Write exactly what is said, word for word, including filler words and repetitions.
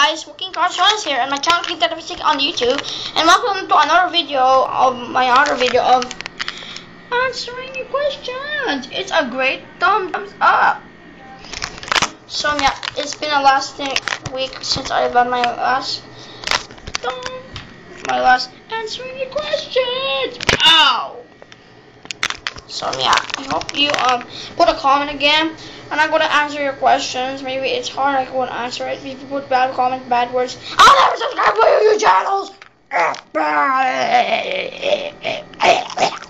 guys, Walking Cartoons here, and my channel King Tata on YouTube, and welcome to another video of my other video of answering your questions. It's a great thumbs up. So yeah, it's been a last week since I done my last my last answering your questions. Ow! So yeah, I hope you um put a comment again, and I'm gonna answer your questions. Maybe it's hard, I won't answer it. If you put bad comments, bad words, I'll never subscribe to your channels.